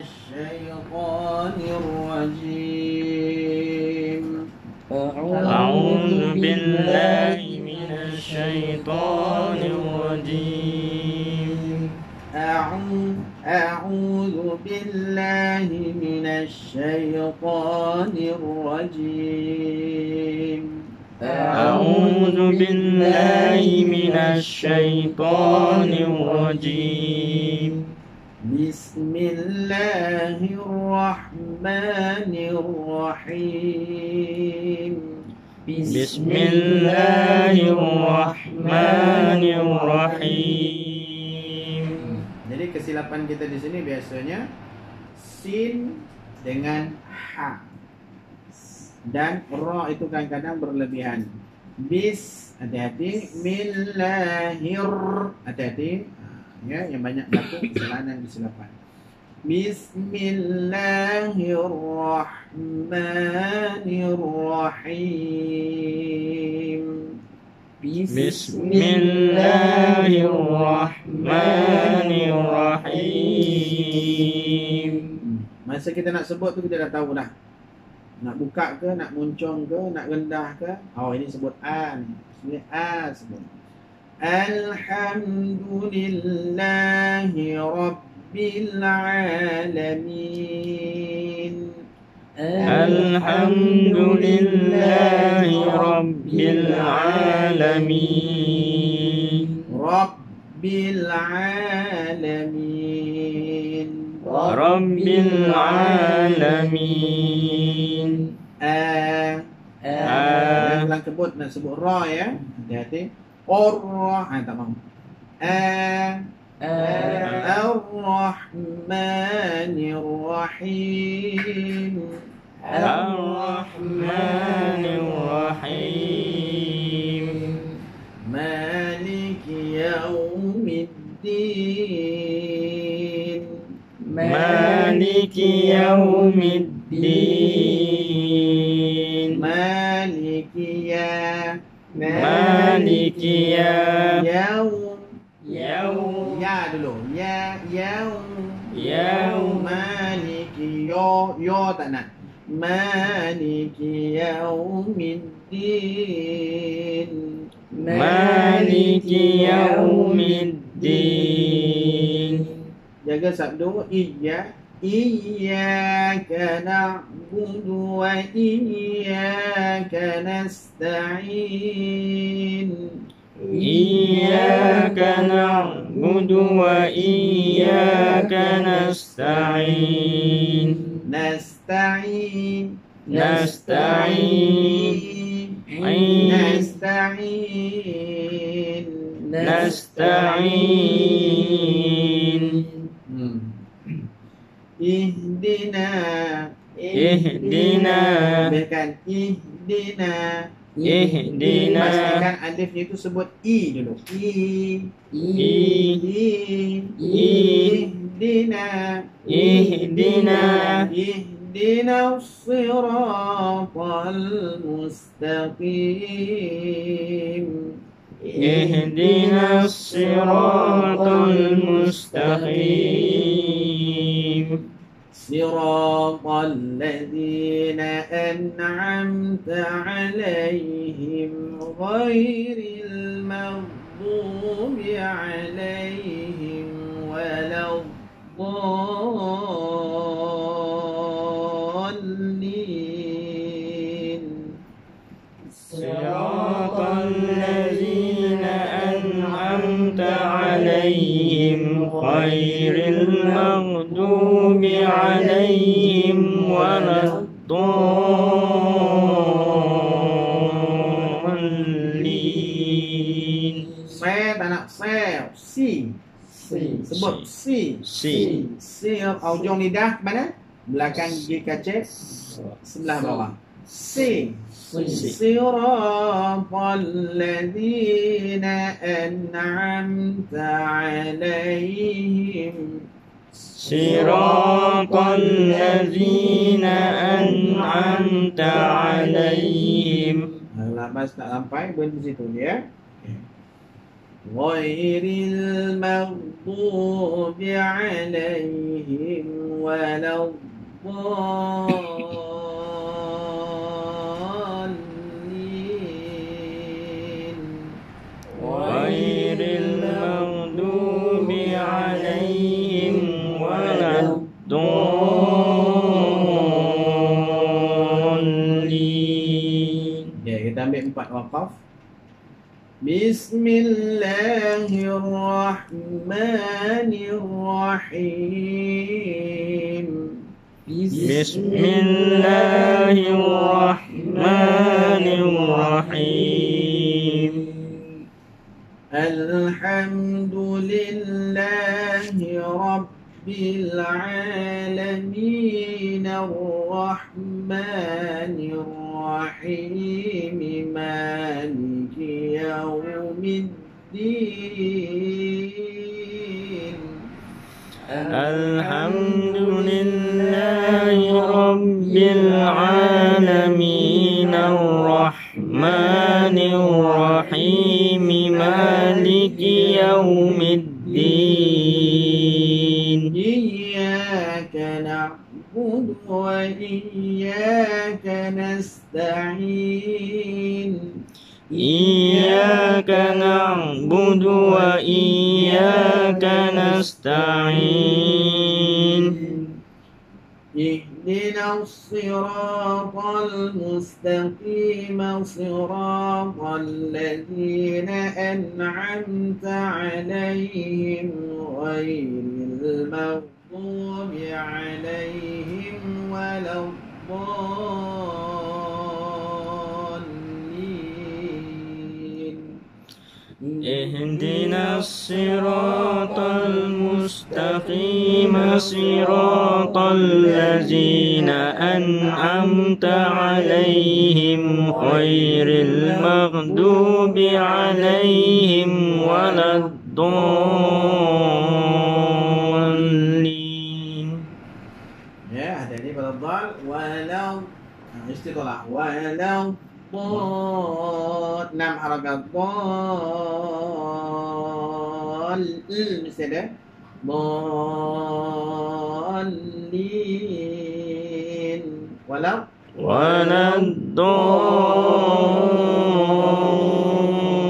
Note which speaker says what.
Speaker 1: الشيطان الرجيم.
Speaker 2: أعوذ بالله من الشيطان الرجيم.
Speaker 1: أعوذ بالله من الشيطان الرجيم.
Speaker 2: أعوذ بالله من الشيطان الرجيم.
Speaker 1: بسم الله الرحمن الرحيم.
Speaker 2: بسم الله الرحمن الرحيم.
Speaker 1: Jadi kesilapan kita di sini biasanya sin dengan ha dan ra itu kadang-kadang berlebihan. Hati-hati, millahir, hati-hati. Ya, yang banyak berlaku kesalahan kesilapan. Bismillahirrahmanirrahim.
Speaker 2: Bismillahirrahmanirrahim.
Speaker 1: Masa kita nak sebut tu kita dah tahu dah. Nak buka ke, nak muncung ke, nak rendah ke. Oh, ini sebut an. Ini a sebut. Alhamdulillahi Rabbil Alamin.
Speaker 2: Alhamdulillahi Rabbil Alamin.
Speaker 1: Rabbil Alamin.
Speaker 2: Rabbil Alamin.
Speaker 1: Dalam kebut nak sebut ra ya. Hati-hati. Ar-Rah, tak mahu. Ar-Rahmanir-Rahim.
Speaker 2: Ar-Rahmanir-Rahim.
Speaker 1: Maliki Yawmiddin.
Speaker 2: Maliki Yawmiddin.
Speaker 1: Maliki ya.
Speaker 2: Maliki ya.
Speaker 1: Yaum.
Speaker 2: Yaum.
Speaker 1: Ya dulu. Yaum.
Speaker 2: Yaum.
Speaker 1: Maliki yo tak nak. Maliki Yawmiddin.
Speaker 2: Maliki Yawmiddin.
Speaker 1: Jaga sabdu Iyyaka na'budu wa iyyaka nasta'in.
Speaker 2: Iyyaka na'budu wa iyyaka nasta'in.
Speaker 1: Nasta'in.
Speaker 2: Nasta'in.
Speaker 1: Nasta'in.
Speaker 2: Nasta'in.
Speaker 1: Ihdina.
Speaker 2: Ihdina.
Speaker 1: Bahkan ihdina.
Speaker 2: Ihdina.
Speaker 1: Pastikan alifnya itu sebut i dulu. Ihdina.
Speaker 2: Ihdina.
Speaker 1: Ihdina as-siratal mustaqim.
Speaker 2: Ihdina as-siratal mustaqim.
Speaker 1: صراط الذين أنعمت عليهم غير المغضوب عليهم ولا الضالين.
Speaker 2: صراط الذين أنعمت عليهم غير المغضوب عليهم ولا الضالين.
Speaker 1: Saya tak nak si. Sebut si. Ujung lidah mana? Belakang gigi kacip sebelah bawah. Si. Siratal ladzina an'amta alaihim.
Speaker 2: Siratal ladzina an'amta alaihim.
Speaker 1: Lepas tak sampai berhenti situ ya. ghairil maghdubi alaihim waladdallin.
Speaker 2: ghairil maghdubi alaihim waladdallin.
Speaker 1: Ya, kita ambil 4 waqaf. Bismillahirrahmanirrahim.
Speaker 2: Bismillahirrahmanirrahim.
Speaker 1: Alhamdulillahi rabbil alamin, arrahmanir rahim, maliki yaumiddin.
Speaker 2: Alhamdulillahi rabbil alamin, arrahmanir rahim, maliki yaumiddin.
Speaker 1: Iyyaka na'budu wa iyyaka nasta'in.
Speaker 2: Iyyaka na'budu wa iyyaka nasta'in.
Speaker 1: Ihdinas siratal mustaqim, siratal ladzina an'amta 'alaihim ghairil maghdubi 'alaihim waladdallin.
Speaker 2: Ihdinas siratal mustaqim, siratal ladzina an'amta 'alaihim ghairil maghdubi 'alaihim waladdallin.
Speaker 1: Ya, ada ni pada dhal walau istiqalah walau dhad 6 harakat dhal mesti ada dhallin walau
Speaker 2: waladdallin.